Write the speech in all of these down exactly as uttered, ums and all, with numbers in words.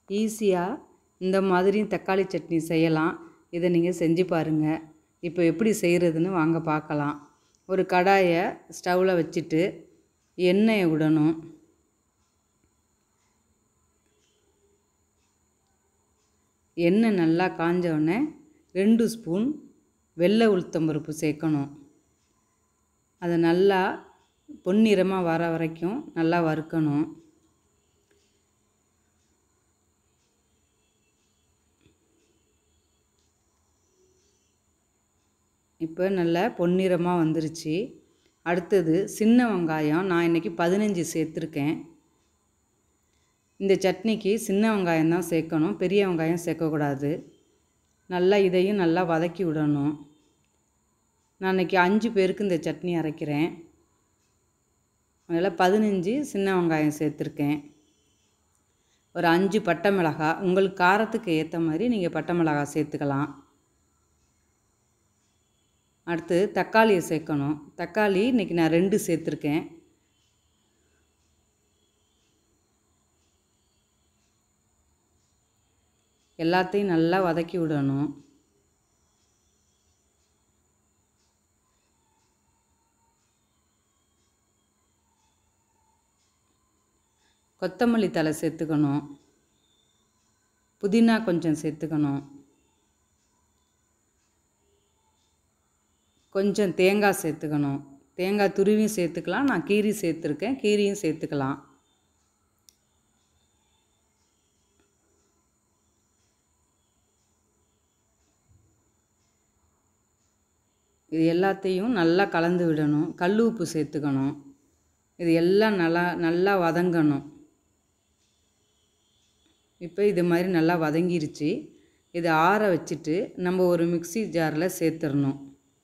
ஈஸியாக இந்த மாதிரி தக்காளி சட்னி செய்யலாம். இதை நீங்கள் செஞ்சு பாருங்கள். இப்போ எப்படி செய்கிறதுன்னு வாங்க பார்க்கலாம். ஒரு கடாயை ஸ்டவ்வில் வச்சுட்டு எண்ணெயை விடணும். எண்ணெய் நல்லா காஞ்ச ரெண்டு ஸ்பூன் வெள்ளை உளுத்தம்பருப்பு சேர்க்கணும். அதை நல்லா பொன்னிறமாக வர வரைக்கும் நல்லா வறுக்கணும். இப்போ நல்லா பொன்னிறமாக வந்துருச்சு. அடுத்தது சின்ன வெங்காயம் நான் இன்றைக்கி பதினஞ்சு சேர்த்துருக்கேன். இந்த சட்னிக்கு சின்ன வெங்காயம் தான் சேர்க்கணும், பெரிய வெங்காயம் சேர்க்கக்கூடாது. நல்லா இதையும் நல்லா வதக்கி விடணும். நான் இன்றைக்கி அஞ்சு பேருக்கு இந்த சட்னி அரைக்கிறேன். அதில் பதினஞ்சு சின்ன வெங்காயம் சேர்த்துருக்கேன். ஒரு அஞ்சு பட்டை மிளகாய், உங்களுக்கு காரத்துக்கு ஏற்ற மாதிரி நீங்கள் பட்டை மிளகாய் சேர்த்துக்கலாம். அடுத்து தக்காளியை சேர்க்கணும். தக்காளி இன்றைக்கி நான் ரெண்டு சேர்த்துருக்கேன். எல்லாத்தையும் நல்லா வதக்கி விடணும். கொத்தமல்லி தழை சேர்த்துக்கணும். புதினா கொஞ்சம் சேர்த்துக்கணும். கொஞ்சம் தேங்காய் சேர்த்துக்கணும். தேங்காய் துருவியும் சேர்த்துக்கலாம், நான் கீரி சேர்த்துருக்கேன், கீரியும் சேர்த்துக்கலாம். இது எல்லாத்தையும் நல்லா கலந்து விடணும். கல் உப்பு சேர்த்துக்கணும். இது எல்லாம் நல்லா நல்லா வதங்கணும். இப்போ இது மாதிரி நல்லா வதங்கிருச்சு. இதை ஆற வச்சுட்டு நம்ம ஒரு மிக்ஸி ஜாரில் சேர்த்துடணும்.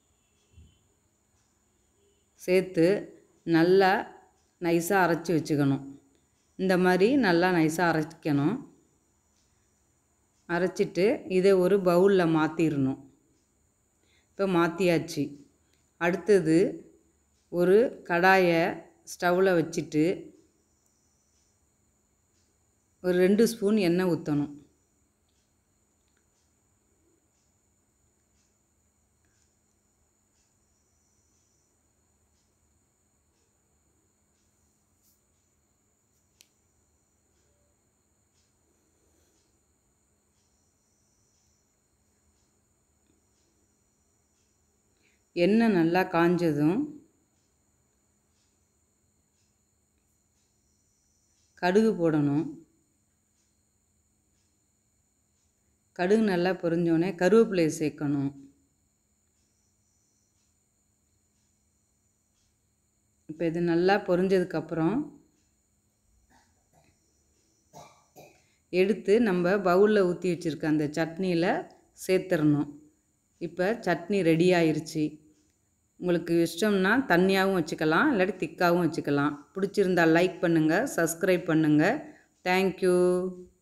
சேர்த்து நல்லா நைஸாக அரைச்சி வச்சுக்கணும். இந்த மாதிரி நல்லா நைஸாக அரைக்கணும். அரைச்சிட்டு இதை ஒரு பவுலில் மாற்றிடணும். இப்போ மாற்றியாச்சு. அடுத்தது ஒரு கடாயை ஸ்டவ்வில் வச்சுட்டு ஒரு ரெண்டு ஸ்பூன் எண்ணெய் ஊற்றணும். எண்ணெய் நல்லா காஞ்சதும் கடுகு போடணும். கடுகு நல்லா பொரிஞ்சோடனே கருவேப்பிலையை சேர்க்கணும். இப்போ இது நல்லா பொரிஞ்சதுக்கப்புறம் எடுத்து நம்ம பவுலில் ஊற்றி வச்சுருக்க அந்த சட்னியில் சேர்த்துடணும். இப்போ சட்னி ரெடி ஆயிடுச்சு. உங்களுக்கு இஷ்டம்னா தண்ணியாகவும் வச்சுக்கலாம், இல்லாட்டி திக்காகவும் வச்சுக்கலாம். பிடிச்சிருந்தால் லைக் பண்ணுங்கள், சப்ஸ்கிரைப் பண்ணுங்கள். தேங்க்யூ.